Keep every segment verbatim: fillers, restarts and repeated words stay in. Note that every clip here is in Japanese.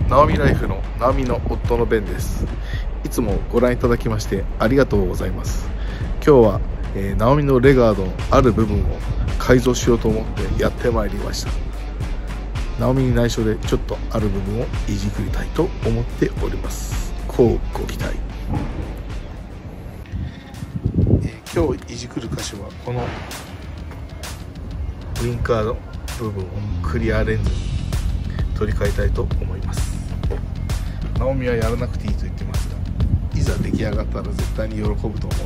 ナオミライフのナオミの夫のベンです。いつもご覧いただきましてありがとうございます。今日は、えー、ナオミのレガードのある部分を改造しようと思ってやってまいりました。ナオミに内緒でちょっとある部分をいじくりたいと思っております。こうご期待。えー、今日いじくる箇所はこのウインカーの部分をクリアレンズに取り替えたいと思います。ナオミはやらなくていいと言ってますが、いざ出来上がったら絶対に喜ぶと思うんで、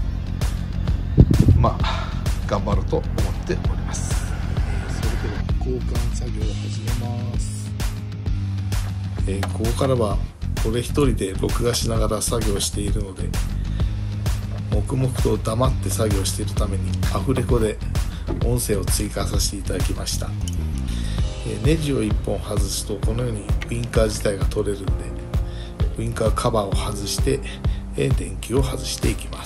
まあ頑張ろうと思っております。それでは交換作業を始めます。えー、ここからは俺一人で録画しながら作業しているので、黙々と黙って作業しているためにアフレコで音声を追加させていただきました。ネジをいっぽん外すとこのようにウインカー自体が取れるんで、ウインカーカバーを外して電球を外していきます。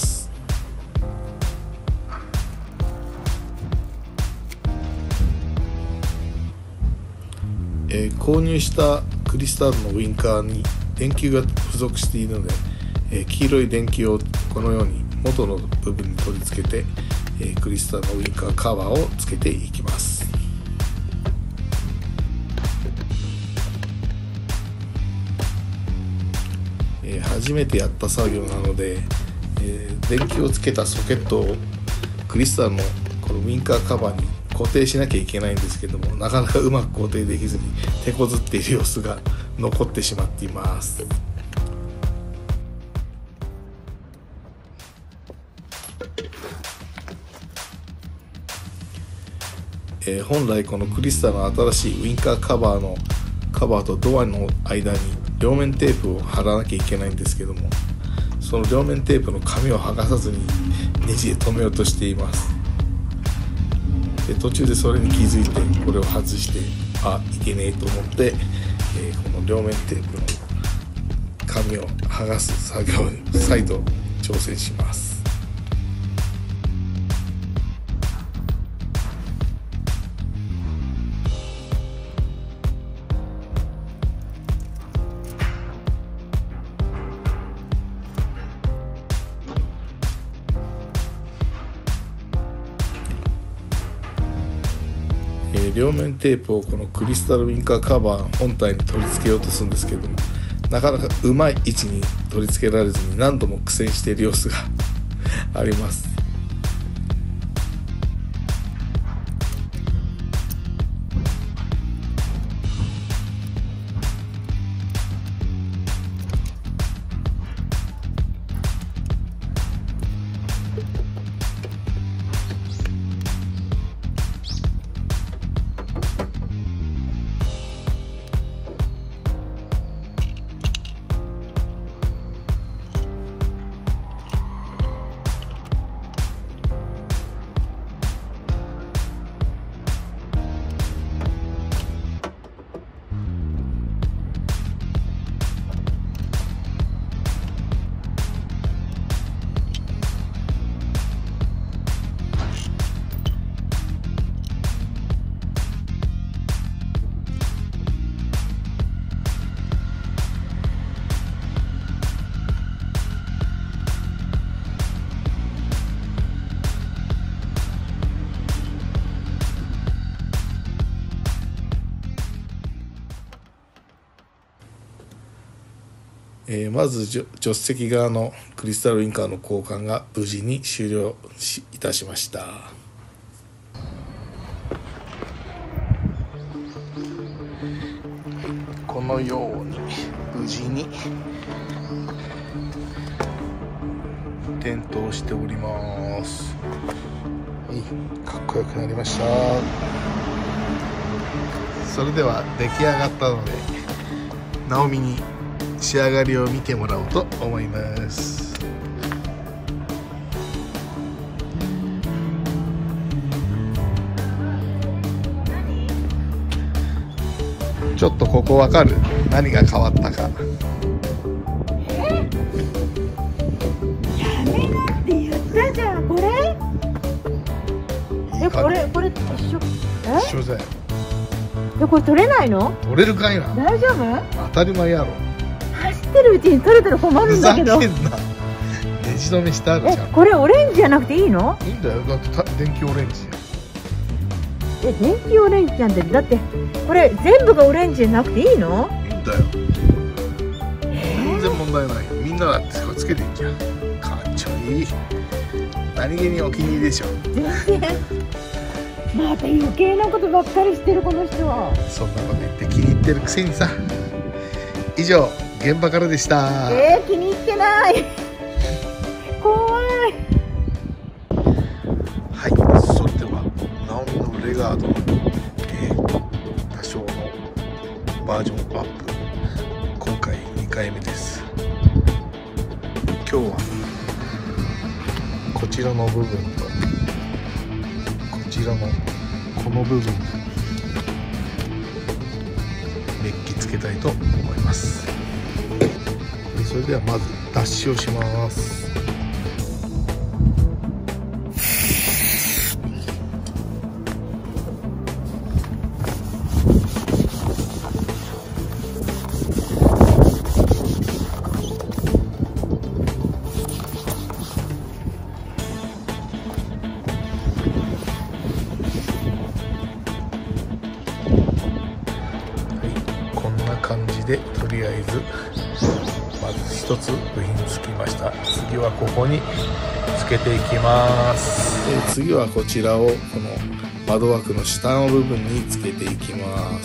えー、購入したクリスタルのウインカーに電球が付属しているので、えー、黄色い電球をこのように元の部分に取り付けて、えー、クリスタルのウインカーカバーをつけていきます。えー、初めてやった作業なので、えー、電球をつけたソケットをクリスタルのこのウインカーカバーに固定しなきゃいけないんですけども、なかなかうまく固定できずに手こずっている様子が残ってしまっています。えー、本来このクリスタルの新しいウインカーカバーのカバーとドアの間に両面テープを貼らなきゃいけないんですけども、その両面テープの紙を剥がさずにネジで留めようとしています。で途中でそれに気づいてこれを外して、あ、いけねえと思って、えー、この両面テープの紙を剥がす作業に再度挑戦します。両面テープをこのクリスタルウインカーカバー本体に取り付けようとするんですけども、なかなかうまい位置に取り付けられずに何度も苦戦している様子があります。えー、まず助手席側のクリスタルウインカーの交換が無事に終了いたしました。このように無事に点灯しております。はい、かっこよくなりました。それでは出来上がったのでナオミに仕上がりを見てもらおうと思います。ちょっとここわかる？何が変わったか。 やめなって言ったじゃん。これ？え、これこれ一緒？え？ 一緒だよ。 でこれ取れないの？ 取れるかいな。 大丈夫？ 当たり前やろ。 走ってるうちに取れたら困るんだけど。 ふざけんな。ネジ止めしてあるじゃん。 え、これオレンジじゃなくていいの？ いいんだよ。だってた電気オレンジ。 え、電気オレンジなんて、だってこれ全部がオレンジじゃなくていいの？ いいんだよ。全然問題ないよ。みんなだってそれつけていいじゃん。かっちょいい。何気にお気に入りでしょ。 全然。また余計なことばっかりしてるこの人は。 そんなこと言って気に入ってるくせにさ。以上現場からでした。 えー、気に入ってない。怖い。 はい、それではナオミのレガードの、えー、多少のバージョンアップ、今回にかいめです。今日はこちらの部分とこちらのこの部分にメッキつけたいと思います。それではまず脱脂をします。こんな感じでとりあえずまず一つ部品つきました。次はここにつけていきます。で次はこちらをこの窓枠の下の部分につけていきます。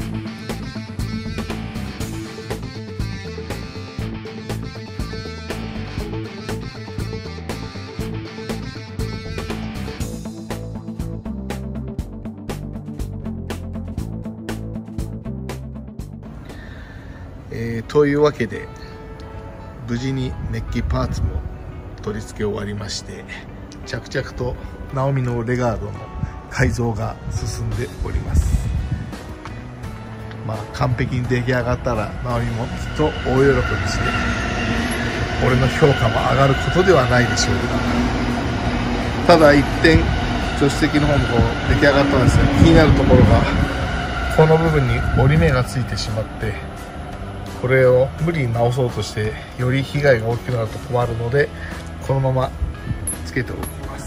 えー、というわけで無事にメッキパーツも取り付け終わりまして、着々とナオミのレガードの改造が進んでおります。まあ完璧に出来上がったらナオミもきっと大喜びして俺の評価も上がることではないでしょうか。ただ一点助手席の方もこう出来上がったんですが、気になるところがこの部分に折り目がついてしまって、これを無理に直そうとしてより被害が大きくなると困るので、このままつけておきます。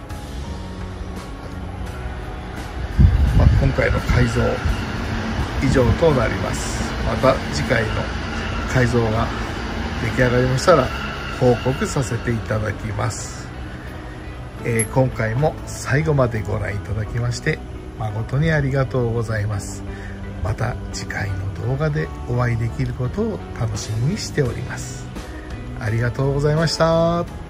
まあ、今回の改造以上となります。また次回の改造が出来上がりましたら報告させていただきます。えー、今回も最後までご覧いただきまして誠にありがとうございます。また次回の動画でお会いできることを楽しみにしております。ありがとうございました。